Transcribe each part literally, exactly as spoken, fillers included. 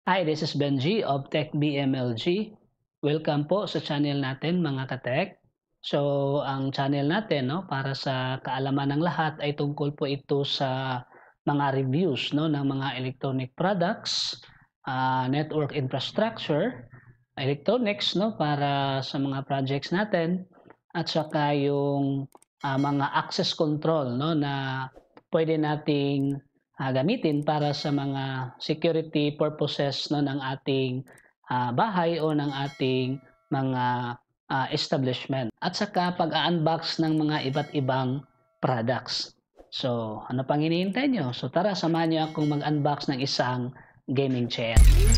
Hi, this is Benji of Tech B M L G. Welcome po sa channel natin mga ka-tech. So, ang channel natin, no, para sa kaalaman ng lahat ay tungkol po ito sa mga reviews, no, ng mga electronic products, uh, network infrastructure, electronics, no, para sa mga projects natin, at saka yung uh, mga access control, no, na pwede nating uh, gamitin para sa mga security purposes, no, ng ating uh, bahay o ng ating mga uh, establishment. At saka pag-unbox ng mga iba't ibang products. So, ano pang hinihintay nyo? So, tara, samahan nyo akong mag-unbox ng isang gaming chair.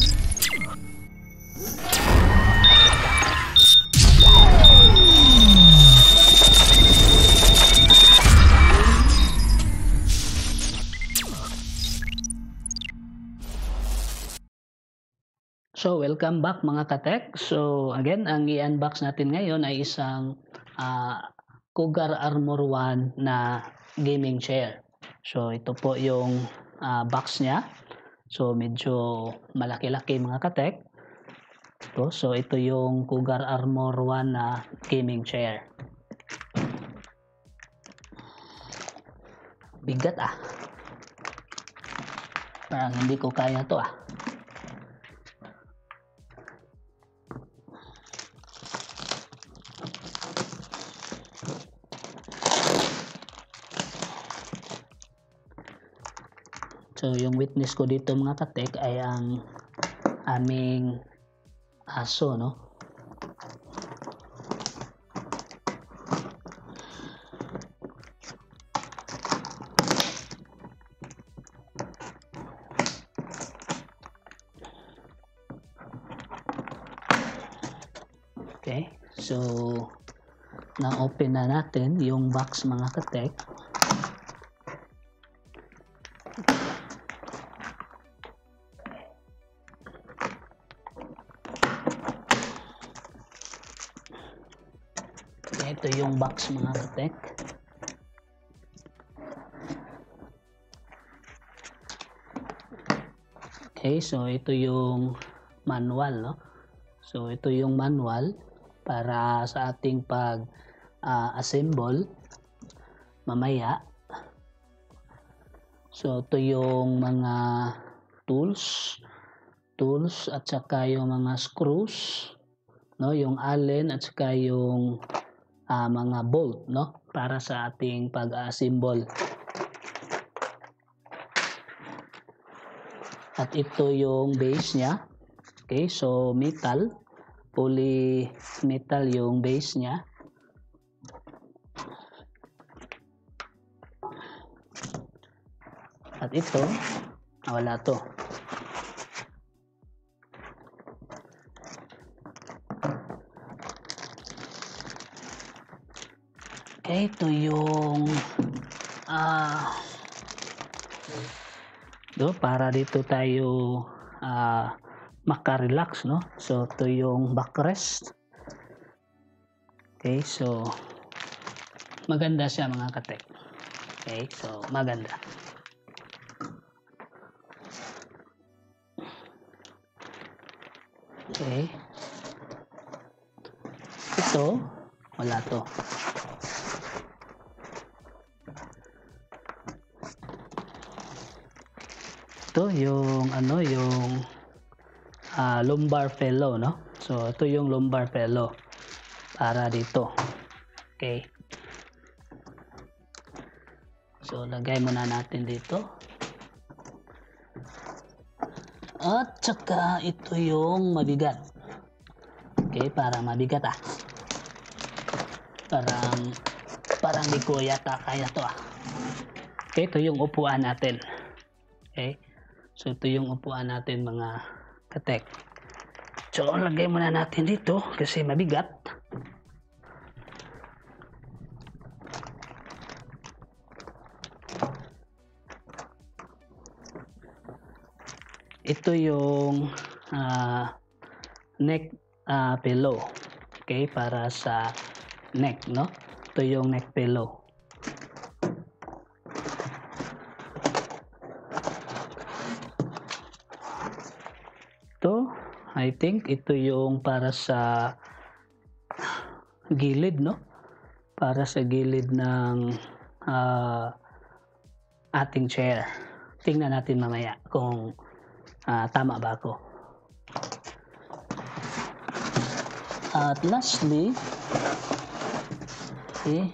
So, welcome back mga ka-tech. So, again, ang i-unbox natin ngayon ay isang uh, Cougar Armor one na gaming chair. So, ito po yung uh, box niya. So, medyo malaki-laki mga ka-tech. Ito, so, ito yung Cougar Armor one na gaming chair. Bigat ah. Parang hindi ko kaya to ah. So, yung witness ko dito mga ka-tech ay ang aming aso, no? Okay, so na-open na natin yung box mga ka-tech. Ito yung box mga ka-tech. Okay, so ito yung manual, no? So ito yung manual para sa ating pag uh, assemble mamaya. So ito yung mga tools, tools at saka yung mga screws, no? Yung allen at saka yung uh, mga bolt, no? Para sa ating pag-assemble. At ito yung base niya. Okay, so metal, poly metal yung base niya. At ito, ah, wala to. Okay, ito yung ah uh, do para dito tayo uh, maka-relax, no? So ito yung backrest. Okay, so maganda siya mga ka-tech. Okay, so maganda. Okay, ito wala to. Ito yung ano yung uh, lumbar fellow, no? So ito yung lumbar fellow para dito. Okay, so lagay muna natin dito. At saka ito yung mabigat. Okay, para mabigat ah. Parang parang di ko yata kaya to ah. Okay, ito yung upuan natin. Okay, so ito yung upuan natin mga ka-tech. So lagay muna natin dito kasi mabigat. Ito yung uh, neck uh, pillow. Okay, para sa neck, no? Ito yung neck pillow. ito, I think ito yung para sa gilid, no? Para sa gilid ng uh, ating chair. Tingnan natin mamaya kung uh, tama ba ako. At lastly, okay,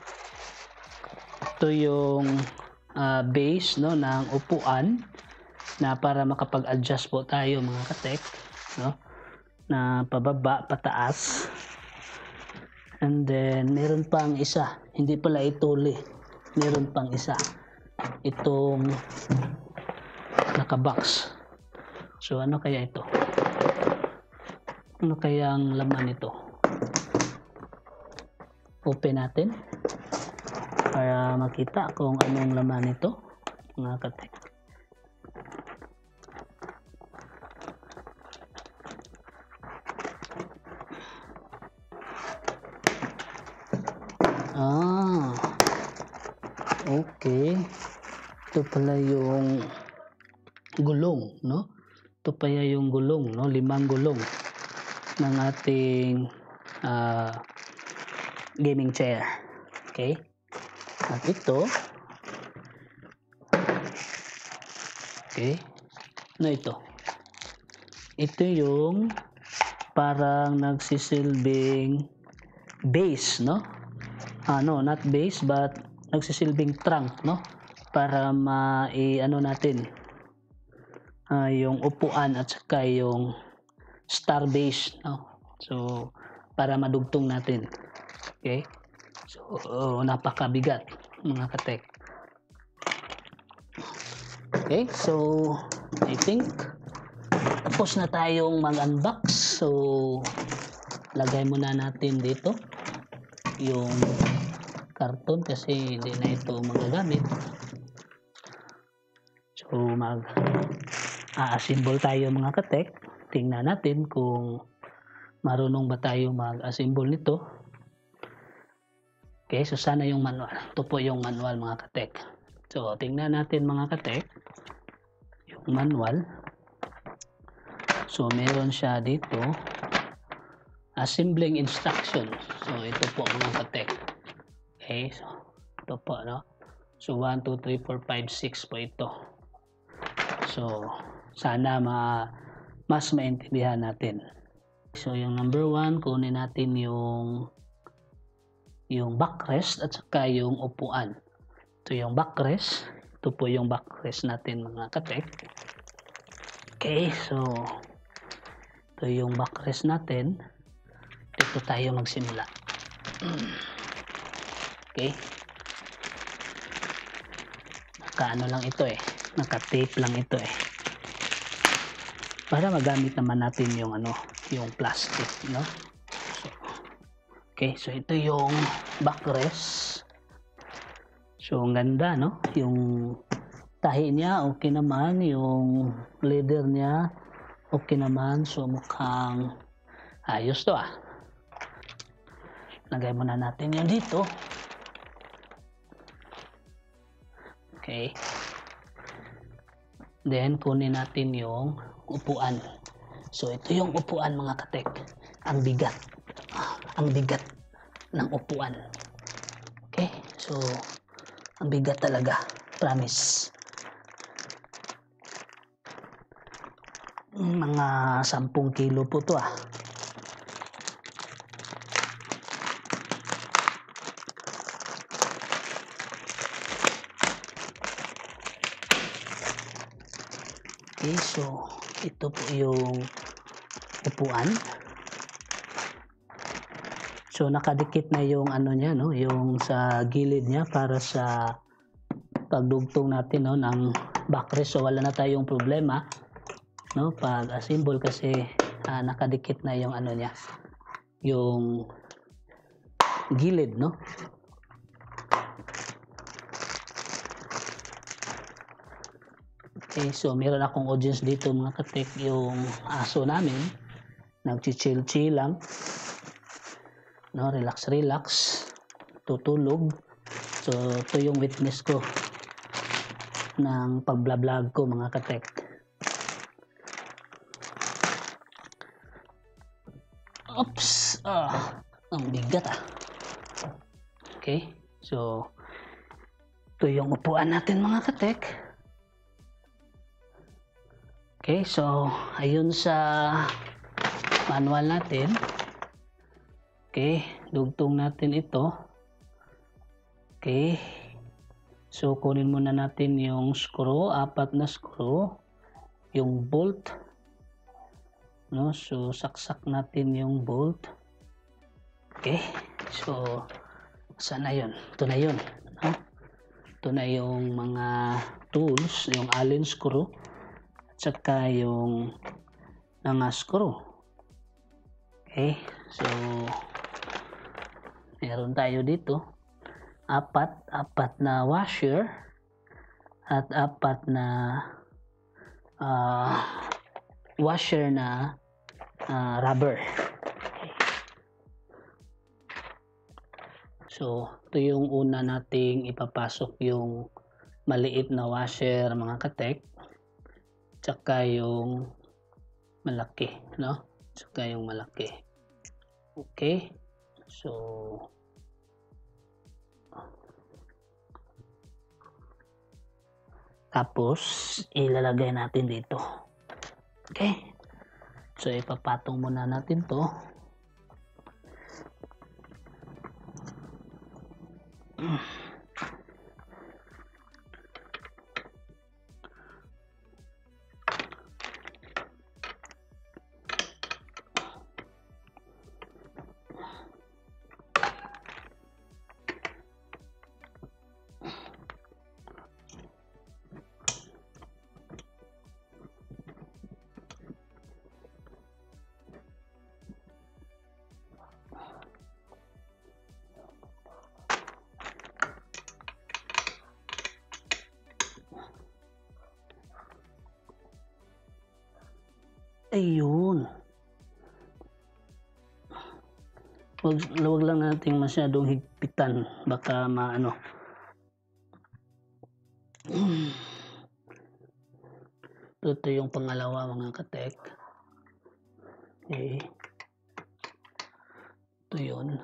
ito yung uh, base, no, ng upuan na para makapag-adjust po tayo mga katek, no, na pababa, pataas. And then meron pang isa, hindi pala ituli, meron pang isa, itong nakabox. So ano kaya ito? Ano kaya ang laman nito? Open natin para makita kung anong laman nito mga katek. Ah, okay. Ito pala yung gulong, no? Ito pala yung gulong, no? Limang gulong ng ating uh, gaming chair. Okay? At ito, okay, ano ito? Ito yung parang nagsisilbing base, no? Ah, no, not base, but nagsisilbing trunk, no? Para ma-i-ano natin, uh, yung upuan at saka yung star base, no? So, para madugtong natin. Okay? So, uh, napakabigat, mga katek. Okay, so, I think, tapos na tayong mag-unbox. So, lagay muna natin dito yung karton kasi hindi na ito magagamit. So mag a-assemble tayo mga katek. Tingnan natin kung marunong ba tayo mag-assemble nito. Okay, so sana yung manual. Ito po yung manual mga katek. So tingnan natin mga katek yung manual. So meron siya dito assembling instruction. So ito po mga katek. Okay, so ito po, no? So one, two, three, four, five, six po ito. So sana ma mas maintindihan natin. So yung number one, kunin natin yung yung backrest at saka yung upuan. Ito yung backrest. Ito po yung backrest natin mga katek. Okay, so ito yung backrest natin. Dito tayo magsimula. Okay. Naka-ano lang ito eh. Naka-tape lang ito eh. Para magamit naman natin yung ano, yung plastic, no? So, okay, so ito yung backrest. So ang ganda, no? Yung tahi niya okay naman, yung leather niya okay naman. So mukhang ayos to ah. Lagay muna natin yun dito. Okay. Then, kunin natin yung upuan. So, ito yung upuan mga katek. Ang bigat. Ah, ang bigat ng upuan. Okay. So, ang bigat talaga. Promise. Mga sampung kilo po to ah. Okay, so ito po yung upuan. So nakadikit na yung ano niya, no, yung sa gilid niya para sa pagdugtong natin, no, ng backrest. So wala na tayong problema, no, pag assemble kasi uh, nakadikit na yung ano niya, yung gilid, no. Okay, so meron akong audience dito mga katek, yung aso namin nagchichill-chill lang, no, relax relax, tutulog. So ito yung witness ko ng pag-vlog ko mga katek. Oops! Ah, ang bigat ah. Okay, so ito yung upuan natin mga katek. Okay, so ayun sa manual natin. Okay, dugtong natin ito. Okay, so kunin muna natin yung screw, apat na screw, yung bolt, no? So saksak natin yung bolt. Okay, so saan na yun? Ito na yun, no? Ito na yung mga tools, yung allen screw at saka yung mga screw. Okay, so meron tayo dito apat, apat na washer at apat na uh, washer na uh, rubber. Okay. So ito yung una nating ipapasok, yung maliit na washer mga katek, tsaka yung malaki, no? Tsaka yung malaki. Okay, so tapos ilalagay natin dito. Okay, so ipapatong muna natin to. Ayun. Wag, wag lang nating masyadong higpitan, baka maano. Ito yung pangalawa mga katek. Okay. Ito yun.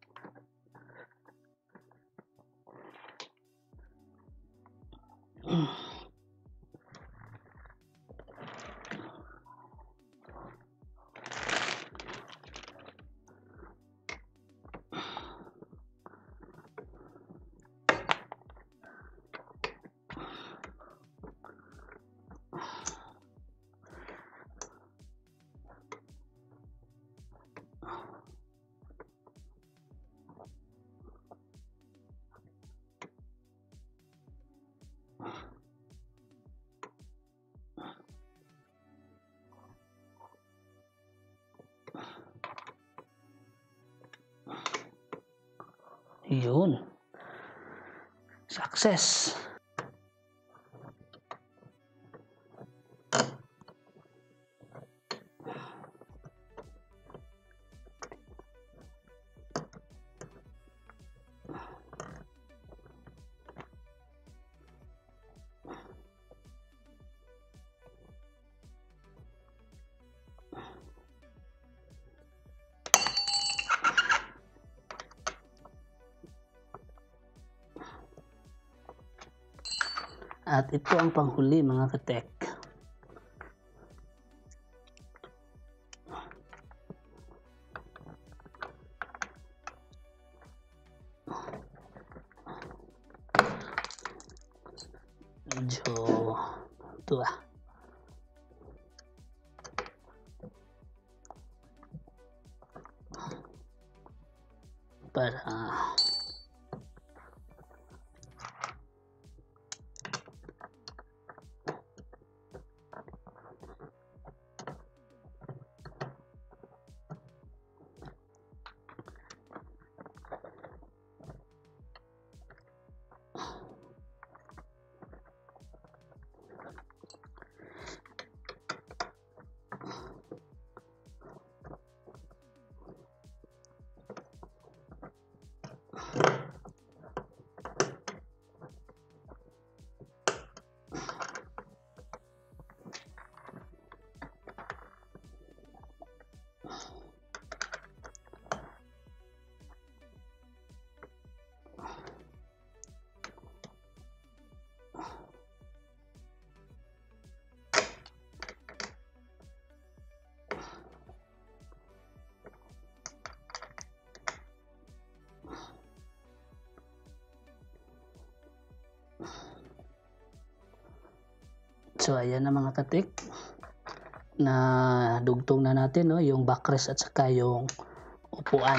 Yun. Success. At ito ang panghuli mga katek. Medyo ito ah. Para so ayan na mga katik, na dugtong na natin, no, yung backrest at saka yung upuan.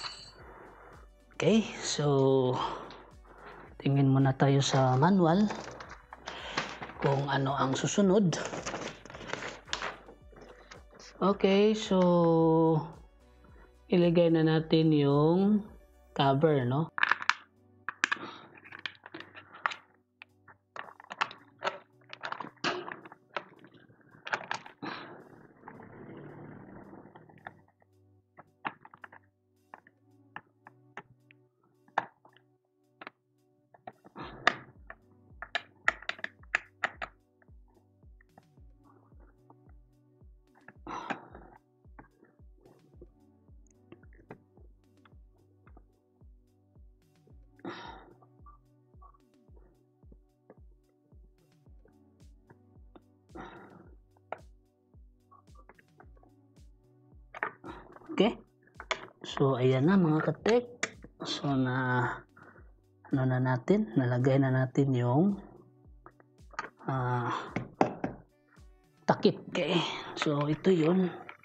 Okay, so tingin muna tayo sa manual kung ano ang susunod. Okay, so ilagay na natin yung cover, no. Okay, so ayan na mga katek, so na ano na natin, nalagay na natin yung uh, takip. Okay, so ito yun.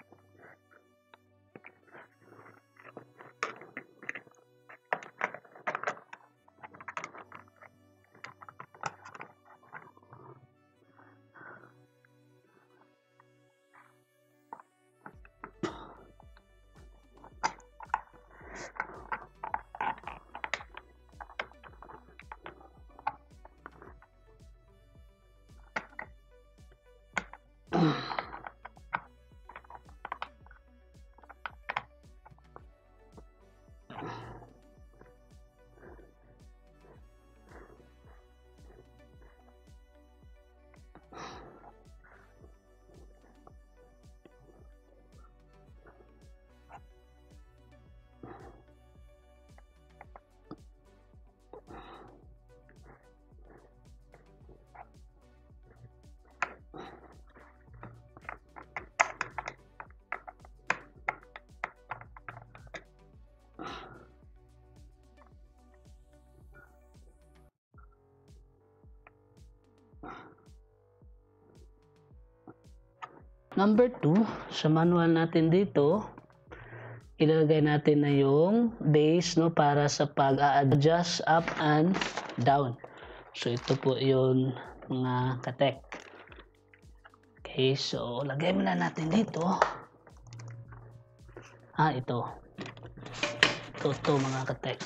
Number two, sa manual natin dito, ilalagay natin na yung base, no, para sa pag-a-adjust up and down. So ito po yung mga katek. Okay, so lagay muna natin dito. Ah, ito. Ito, ito mga katek.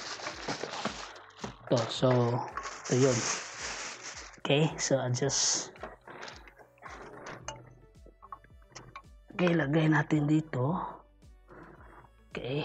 Ito, so ito yun. Okay, so adjust. Okay, lagay natin dito. Okay.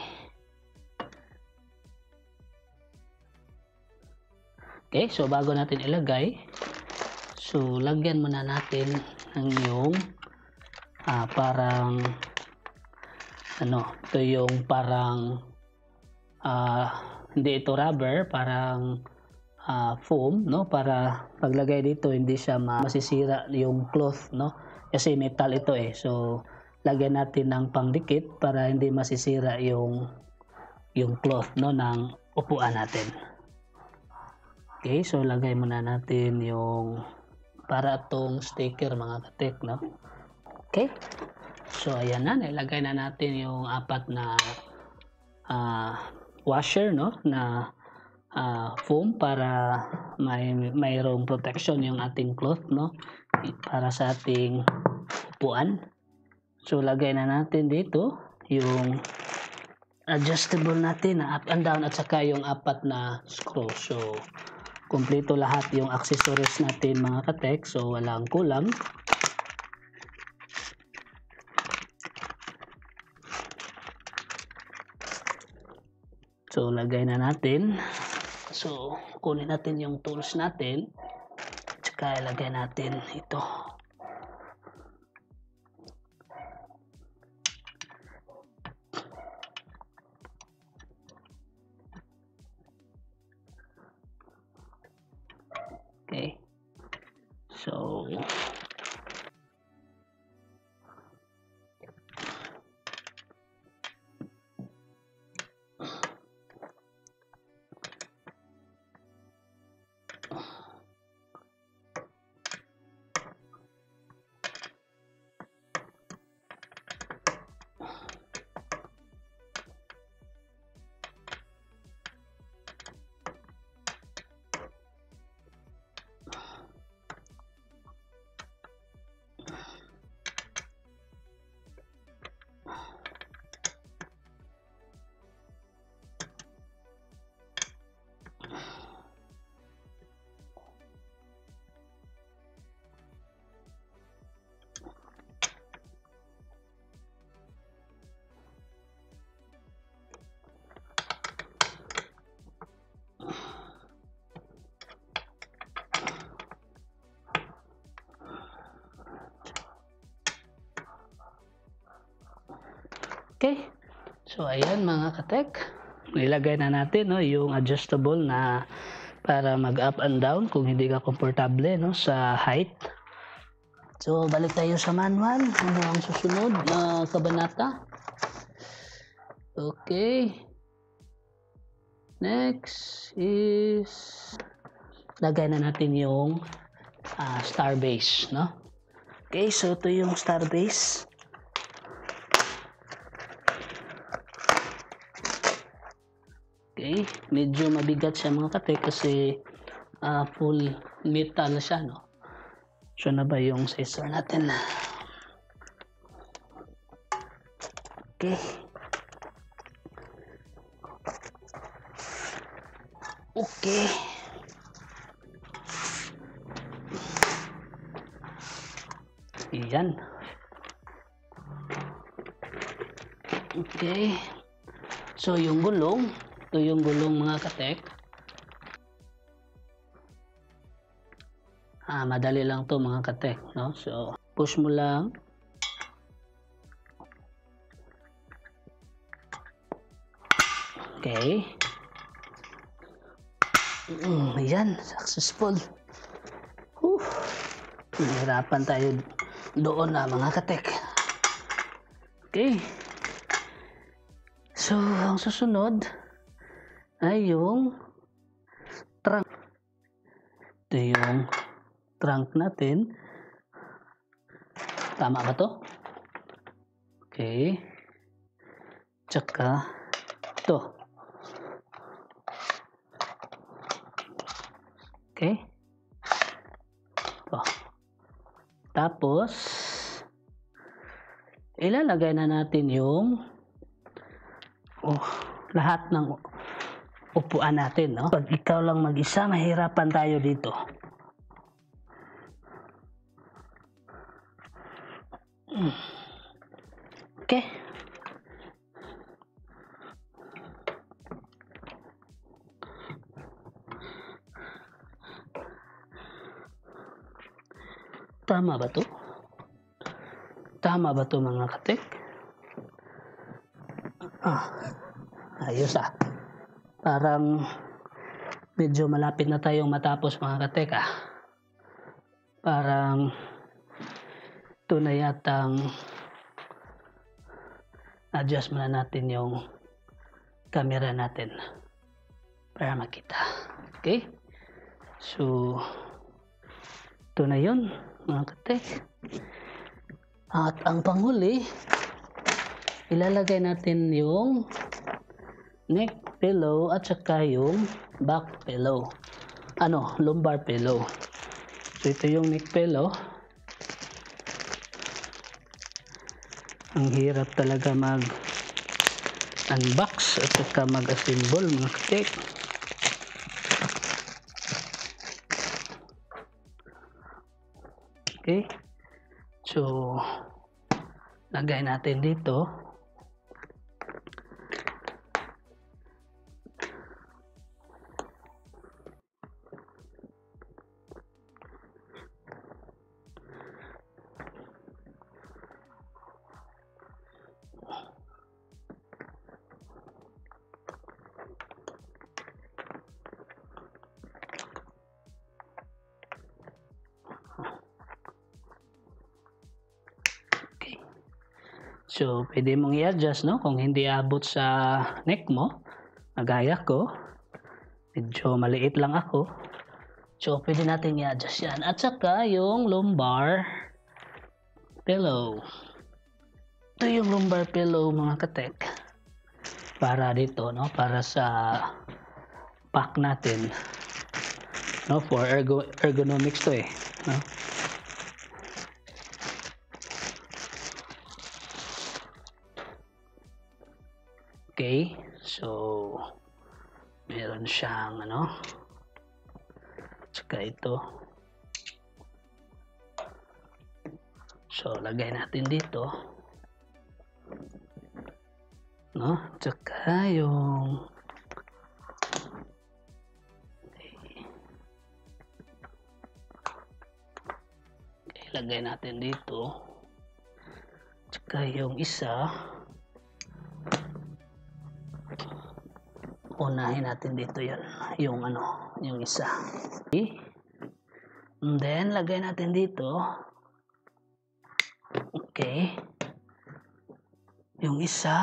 Okay, so bago natin ilagay, so lagyan muna natin ng yung ah, parang ano, ito yung parang ah, hindi ito rubber, parang ah, foam, no, para paglagay dito hindi siya masisira yung cloth, no, kasi metal ito eh. So lagyan natin ng pangdikit para hindi masisira yung yung cloth, no, ng upuan natin. Okay, so lagay muna natin yung para itong sticker mga katek, no. Okay, so ayan na, nilagay na natin yung apat na uh, washer, no, na uh, foam para may mayroong protection yung ating cloth, no, para sa ating upuan. So lagay na natin dito yung adjustable natin na up and down at saka yung apat na screw. So kumpleto lahat yung accessories natin mga katek, so walang kulang. So lagay na natin. So kunin natin yung tools natin at saka ilagay natin ito. Okay, so Okay. So ayan mga katek, nilagay na natin no, yung adjustable na para mag up and down kung hindi ka komportable no, sa height. So balik tayo sa manual. Ano ang susunod na kabanata? Okay. Next is lagay na natin yung uh, star base no. Okay, so ito yung star base. Okay, medyo mabigat siya mga katek kasi uh, full metal siya no. So na ba yung scissor natin? Okay. Okay. Iyan. Okay. So yung gulong, ito yung gulong mga katek. Ah, madali lang to mga katek, no? So push mo lang. Okay. Mm, ayan, successful. Whew. Nahirapan tayo doon na mga katek. Okay. So, ang susunod ay yung trunk. Ito yung trunk natin. Tama ba to? Okay. Tsaka ito. Okay. Ito. Tapos, ilalagay na natin yung oh, lahat ng upuan natin, no? Pag ikaw lang mag-isa, mahirapan tayo dito. Okay. Tama ba to? Tama ba to mga katek? Ah, ayos ah. Parang medyo malapit na tayong matapos mga katek ah. Parang ito na yatang adjust muna natin yung camera natin para makita. Okay? So, ito na yun mga katek. At ang panghuli, ilalagay natin yung neck pillow at saka yung back pillow. Ano, lumbar pillow. So ito yung neck pillow. Ang hirap talaga mag unbox at saka mag-assemble mga katek. Okay. So lagay natin dito. So, pwede mong i-adjust, no? Kung hindi abot sa neck mo, nagaya ko, medyo maliit lang ako. So, pwede natin i-adjust yan. At saka, yung lumbar pillow. Ito yung lumbar pillow, mga katek. Para dito, no? Para sa pack natin. No? For ergo ergonomics to eh. No? Okay, so meron siyang ano, tsaka ito. So lagay natin dito, no? Tsaka yung okay. Okay, lagay natin dito. Tsaka yung isa. unahin natin dito yan, yung ano, yung isa. Okay. And then, lagay natin dito. Okay. Yung isa.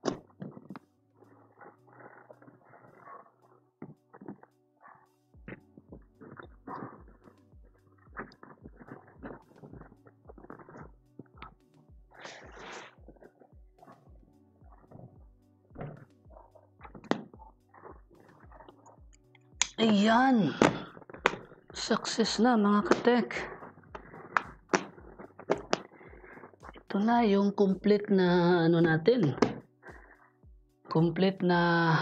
Ayan. Success na mga katek. Ito na yung complete na ano natin. Complete na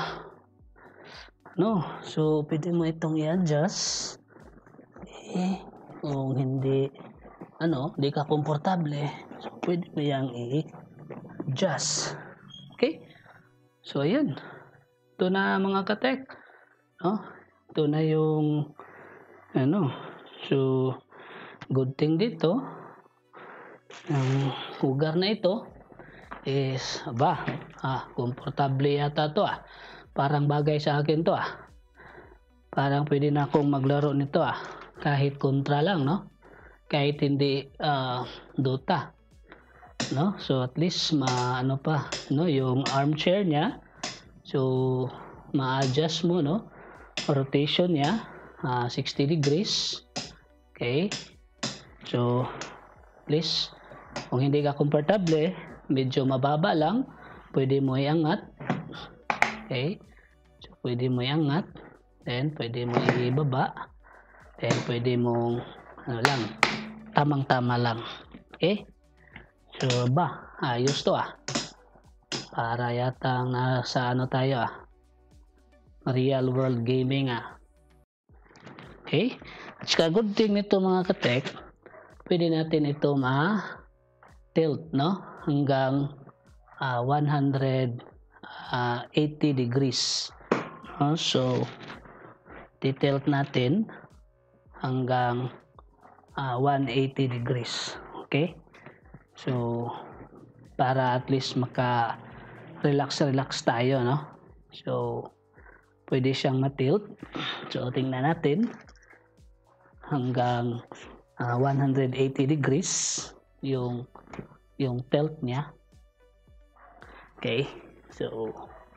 no. So pwede mo itong i-adjust. Eh, kung hindi ano, hindi ka komportable, so pwede mo yang i-adjust. Okay? So ayan. Ito na mga katek. No? Ito na yung ano. So good thing dito, ang hugar na ito is aba, ah, komportable yata to ah. Parang bagay sa akin to ah. Parang pwede na akong maglaro nito ah. Kahit kontra lang, no? Kahit hindi uh, Dota. No? So at least ma ano pa, no, yung armchair niya. So ma-adjust mo, no? Rotation niya uh, sixty degrees. Okay? So at least kung hindi ka komportable, medyo mababa lang, pwede mo iangat. Okay? So pwede mo iangat, then pwede mo ibaba, then pwede mo ano lang, tamang-tama lang. Okay? So ba, ayos to ah. Para yata nasa ano tayo ah, real world gaming ah. Okay? At saka good thing nito mga katek, pwede natin ito ma-tilt, no? Hanggang uh, one hundred eighty degrees. No? So, titilt natin hanggang uh, one hundred eighty degrees. Okay? So, para at least maka-relax-relax tayo, no? So, pwede siyang ma-tilt. So, tingnan natin hanggang uh, one hundred eighty degrees yung yung tilt niya. Okay? So,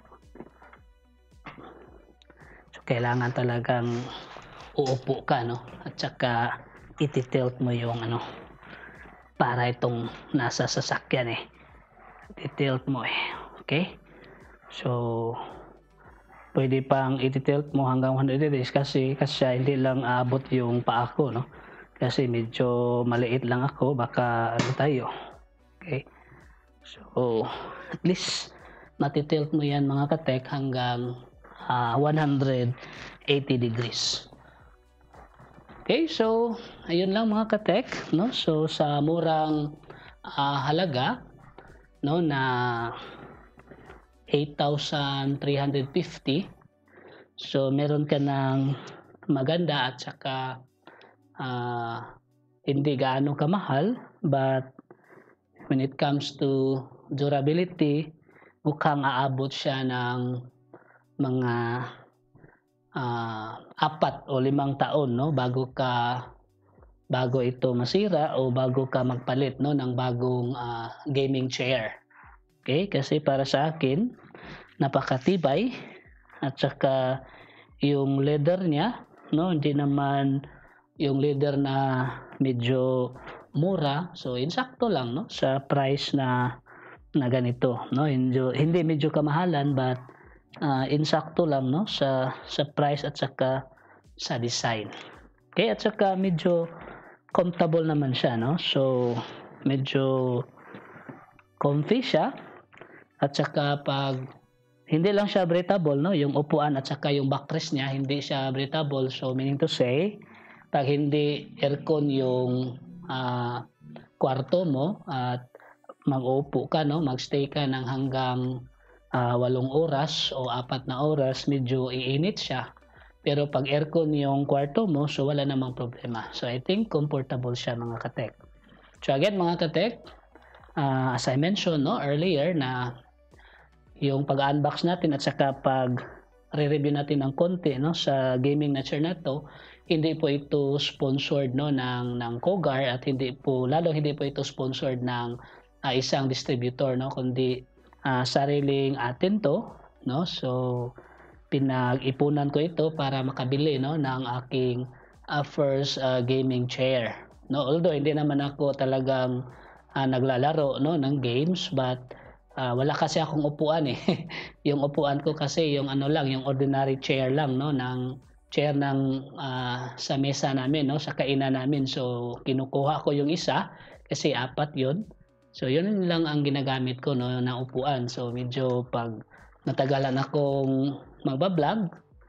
so kailangan talagang uupo ka, no? At saka iti-tilt mo yung ano, para itong nasa sasakyan eh. Iti-tilt mo eh. Okay? So, pwede pang iti-tilt mo hanggang one hundred degrees kasi kasi hindi lang aabot yung paa ko, no? Kasi medyo maliit lang ako, baka ano tayo. Okay? So, at least matitilt mo yan mga katek hanggang uh, one hundred eighty degrees. Okay, so ayun lang mga katek, no? So sa murang uh, halaga, no, na eight thousand three hundred fifty. So meron ka ng maganda at saka uh, hindi gaano kamahal, but when it comes to durability, mukhang aabot siya ng mga uh, apat o limang taon, no, bago ka bago ito masira o bago ka magpalit, no, ng bagong uh, gaming chair. Okay, kasi para sa akin napakatibay at saka yung leather niya, no, hindi naman yung leather na medyo mura, so insakto lang, no, sa price na na ganito, no, hindi, hindi medyo kamahalan, but uh, insakto lang, no, sa sa price at saka sa design. Okay, at saka medyo comfortable naman siya, no, so medyo comfy siya. At saka pag hindi lang siya breathable, no, yung upuan at saka yung backrest niya hindi siya breathable, so meaning to say pag hindi aircon yung uh, kwarto mo at mag-upo ka, no, magstay ka ng hanggang uh, walong oras o apat na oras, medyo iinit siya. Pero pag aircon yung kwarto mo, so wala namang problema. So I think comfortable siya mga katek. So again mga katek, uh, as I mentioned, no, earlier na yung pag-unbox natin at saka pag re-review natin ng konti 'no, sa gaming na chair na 'to, hindi po ito sponsored 'no ng ng Cougar at hindi po lalong hindi po ito sponsored ng, ah, isang distributor 'no, kundi, ah, sariling atin 'to 'no. So, pinag-ipunan ko ito para makabili 'no ng aking, ah, first, ah, gaming chair 'no. Although hindi naman ako talagang, ah, naglalaro 'no ng games but, ah, wala kasi akong upuan, eh. Yung upuan ko kasi yung ano lang, yung ordinary chair lang 'no ng chair ng, ah, sa mesa namin 'no, sa kainan namin. So, kinukuha ko yung isa kasi apat yun. So, yun lang ang ginagamit ko 'no na upuan. So, medyo 'pag natagalan akong magba-vlog,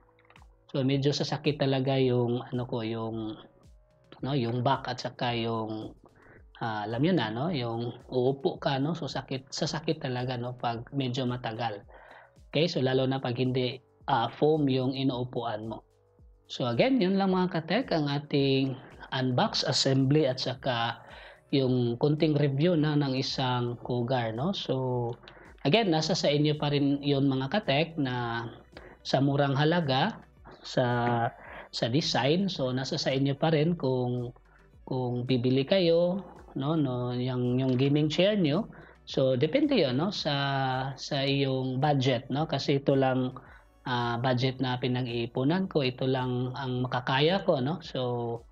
so medyo sasakit talaga yung ano ko, yung no, yung back at saka yung, ah, alam niyo na 'no, yung uupo ka 'no, so sakit sasakit talaga 'no 'pag medyo matagal. Okay, so lalo na 'pag hindi, ah, foam yung inuupuan mo. So again, yun lang mga ka-tech ang ating unbox, assembly at saka yung konting review na ng isang Cougar 'no. So again, nasa sa inyo pa rin yun mga ka-tech na sa murang halaga, sa sa design, so nasa sa inyo pa rin kung kung bibili kayo 'no, no yung yung gaming chair niyo. So depende 'yun 'no sa sa iyong budget 'no, kasi ito lang, ah, budget na pinag-iipunan ko, ito lang ang makakaya ko 'no. So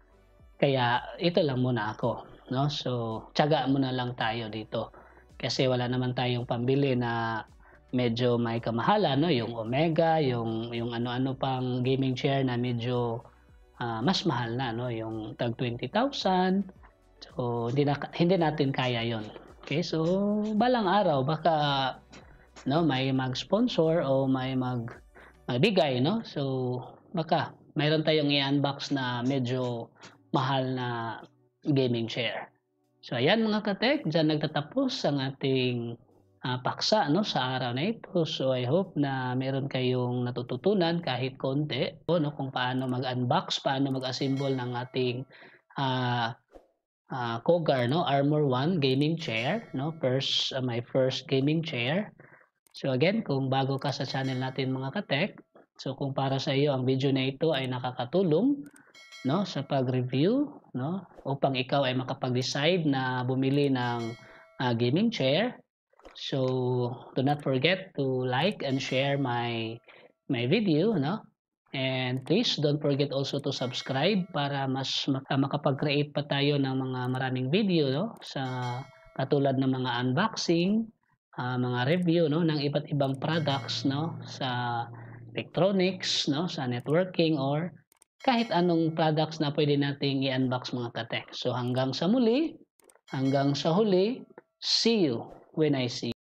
kaya ito lang muna ako 'no. So tiyaga muna lang tayo dito, kasi wala naman tayong pambili na medyo may kamahalan 'no, yung Omega, yung yung ano-ano pang gaming chair na medyo, ah, mas mahal na 'no, yung tag twenty thousand. So hindi na hindi natin kaya yon. Okay, so balang araw baka 'no may mag-sponsor o may mag magbigay 'no. So baka mayroon tayong i-unbox na medyo mahal na gaming chair. So ayan mga ka-tech, diyan nagtatapos ang ating, ah, paksa 'no sa araw na ito. So I hope na meron kayong natututunan kahit konti o 'no kung paano mag-unbox, paano mag-assemble ng ating, ah, ah, Cougar 'no, Armor One gaming chair 'no, first, ah, my first gaming chair. So again, kung bago ka sa channel natin mga ka-tech, so kung para sa iyo ang video na ito ay nakakatulong 'no, sa pag-review 'no, upang ikaw ay makapag-decide na bumili ng, ah, gaming chair. So, do not forget to like and share my my video 'no, and please don't forget also to subscribe para mas maka makapag-create pa tayo ng mga maraming video 'no, sa katulad ng mga unboxing, ah, mga review 'no, ng iba't ibang products 'no, sa electronics 'no, sa networking or kahit anong products na pwede nating i-unbox mga ka-tech. So hanggang sa muli, hanggang sa huli, see you when I see